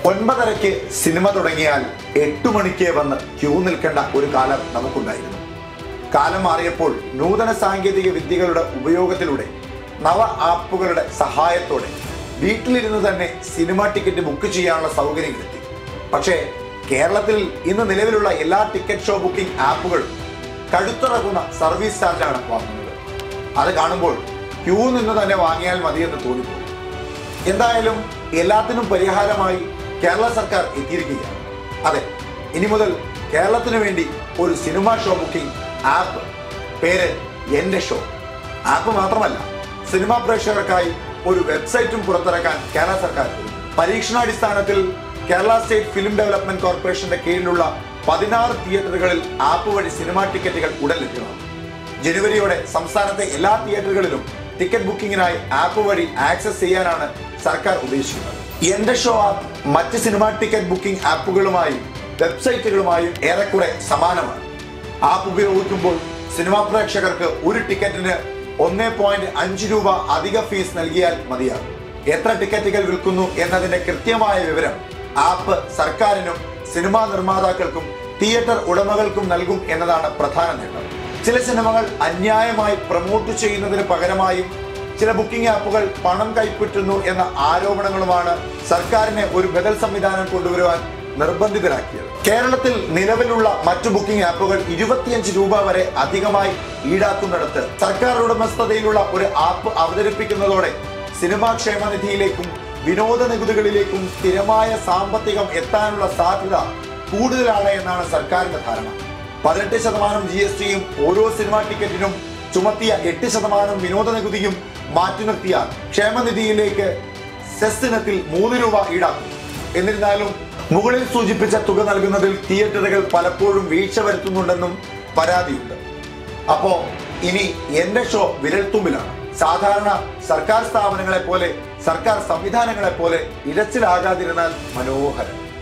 9:30-ക്ക് cinema തുടങ്ങിയാൽ 8 മണിക്ക് വന്ന് ക്യൂ നിൽക്കേണ്ട ഒരു കാലം നമുക്കുണ്ടായിരുന്നു. കാലം മാറിയപ്പോൾ നൂതന സാങ്കേതിക വിദ്യകളുടെ ഉപയോഗത്തിലൂടെ നവ ആപ്പുകളുടെ സഹായത്തോടെ വീട്ടിലിരുന്ന് തന്നെ സിനിമ ടിക്കറ്റ് ബുക്ക് ചെയ്യാനുള്ള സൗകര്യങ്ങളെത്തി. പക്ഷേ കേരളത്തിൽ ഇന്ന് നിലവിലുള്ള എല്ലാ ടിക്കറ്റ് ഷോ ബുക്കിംഗ് ആപ്പുകളും കഴുത്തിറക്കുന്ന സർവീസ് ചാർജാണ് വാങ്ങുന്നത്. അത് കാണുമ്പോൾ ക്യൂ നിന്ന് തന്നെ വാങ്ങിയാൽ മതിയെന്ന് തോന്നിപ്പോകും. എന്തായാലും എല്ലാത്തിനും പരിഹാരമായി കേരള സർക്കാർ എത്തിയിരിക്കുകയാണ്. അതെ, ഇനി മുതൽ കേരളത്തിന് വേണ്ടി ഒരു സിനിമ ഷോ ബുക്കിംഗ് ആപ്പ്, പേര് എന്റെ ഷോ. ആപ്പ് മാത്രമല്ല, സിനിമാ പ്രേക്ഷകർക്കായി ഒരു വെബ്സൈറ്റും പുറത്തിറക്കാൻ കേരള സർക്കാർ പരീക്ഷണാടിസ്ഥാനത്തിൽ കേരള സ്റ്റേറ്റ് ഫിലിം ഡെവലപ്മെന്റ് കോർപ്പറേഷന്റെ കീഴിലുള്ള 16 തിയേറ്ററുകളിൽ ആപ്പ് വഴി സിനിമാ ടിക്കറ്റുകൾ ഉടൻ ലഭ്യമാകും. ജനുവരിയോടെ സംസ്ഥാനത്തെ എല്ലാ തിയേറ്ററുകളിലും ടിക്കറ്റ് ബുക്കിങ്ങിനായി ആപ്പ് വഴി ആക്സസ് ചെയ്യാനാണ് സർക്കാർ ഉദ്ദേശിക്കുന്നത്. എന്റെ ഷോ ആപ്പ് മറ്റ് സിനിമാ ടിക്കറ്റ് ബുക്കിംഗ് ആപ്പുകളുമായും വെബ്സൈറ്റുകളുമായും ഏറെക്കുറെ സമാനമാണ്. ആപ്പ് ഉപയോഗിക്കുമ്പോൾ സിനിമാ പ്രേക്ഷകർക്ക് ഒരു ടിക്കറ്റിന് 1.5 രൂപ അധിക ഫീസ് നൽകിയാൽ മതിയാകും. എത്ര ടിക്കറ്റുകൾ വിൽക്കുന്നു എന്നതിന്റെ കൃത്യമായ വിവരം ആപ്പ് സർക്കാരിനും സിനിമാ നിർമ്മാതാക്കൾക്കും തിയേറ്റർ ഉടമകൾക്കും നൽകും എന്നതാണ് പ്രധാന നേട്ടം. ചില സിനിമകൾ അന്യായമായി പ്രൊമോട്ട് ചെയ്യുന്നതിന് പകരമായും ചില ബുക്കിംഗ് ആപ്പുകൾ പണം കൈപ്പറ്റുന്നു എന്ന ആരോപണങ്ങളുമാണ് സർക്കാരിനെ ഒരു ബദൽ സംവിധാനം കൊണ്ടുവരുവാൻ നിർബന്ധിതരാക്കിയത്. കേരളത്തിൽ നിലവിലുള്ള മറ്റു ബുക്കിംഗ് ആപ്പുകൾ 25 രൂപ വരെ അധികമായി ഈടാക്കുന്നിടത്ത് സർക്കാർ ഉടമസ്ഥതയിലുള്ള ഒരു ആപ്പ് അവതരിപ്പിക്കുന്നതോടെ സിനിമാ ക്ഷേമനിധിയിലേക്കും വിനോദ നികുതികളിലേക്കും സ്ഥിരമായ സാമ്പത്തികം എത്താനുള്ള സാധ്യത കൂടുതലാണ് എന്നാണ് സർക്കാരിന്റെ ധാരണ. 18% GSTയും ഓരോ സിനിമാ ടിക്കറ്റിനും ചുമത്തിയ 8% വിനോദ നികുതിയും മാറ്റി നിർത്തിയാൽ ക്ഷേമനിധിയിലേക്ക് സെസ് ഇനത്തിൽ 3 രൂപ ഈടാക്കും. എന്നിരുന്നാലും മുകളിൽ സൂചിപ്പിച്ച തുക നൽകുന്നതിൽ തിയേറ്ററുകൾ പലപ്പോഴും വീഴ്ച വരുത്തുന്നുണ്ടെന്നും പരാതിയുണ്ട്. അപ്പോ ഇനി എന്റെ ഷോ വിരൽത്തുമ്പിലാണ്. സാധാരണ സർക്കാർ സ്ഥാപനങ്ങളെ പോലെ സർക്കാർ സംവിധാനങ്ങളെ പോലെ ഇരച്ചിലാകാതിരുന്നാൽ മനോഹരം.